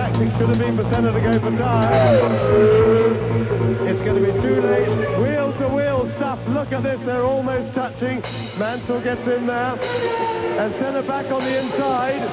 tactics could have been for Senna to go for time. It's going to be too late. Wheel to wheel stuff. Look at this, they're almost touching. Mansell gets in there. And Senna back on the inside.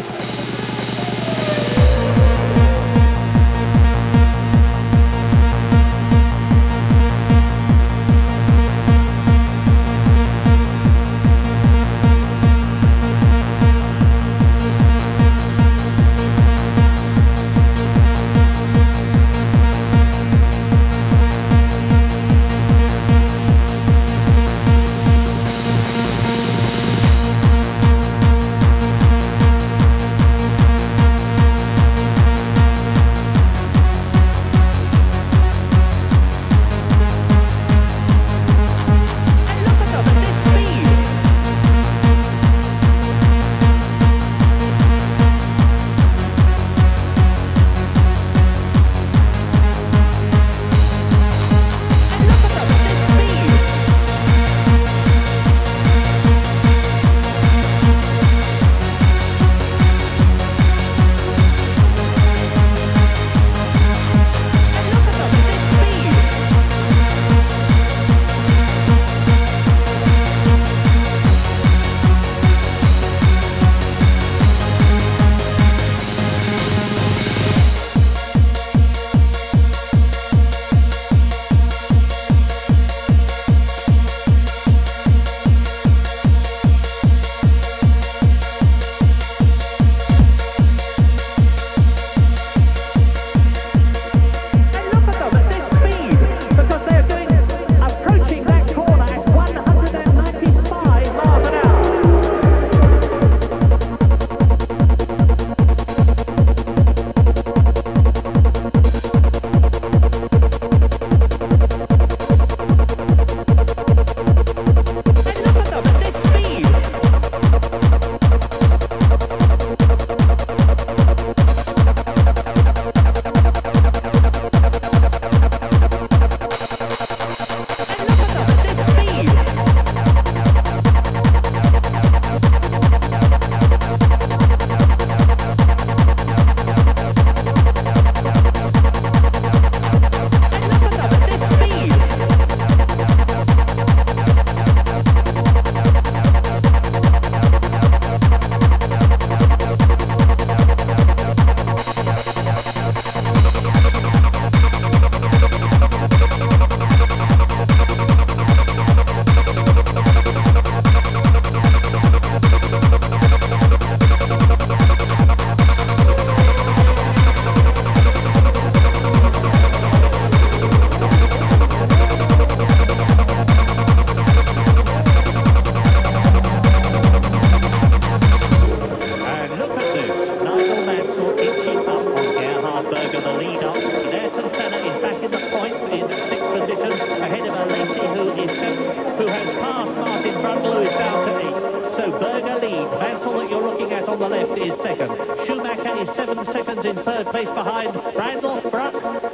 is second. Schumacher is 7 seconds in third place behind Randall, Bruck,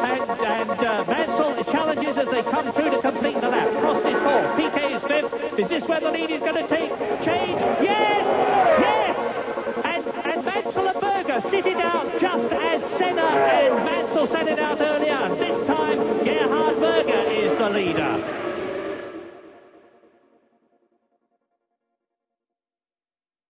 and Mansell challenges as they come through to complete the lap. Prost is fourth, PK is fifth. Is this where the lead is going to change? Yes! Yes! And Mansell and Berger sit it out just as Senna and Mansell set it out earlier. This time, Gerhard Berger is the leader.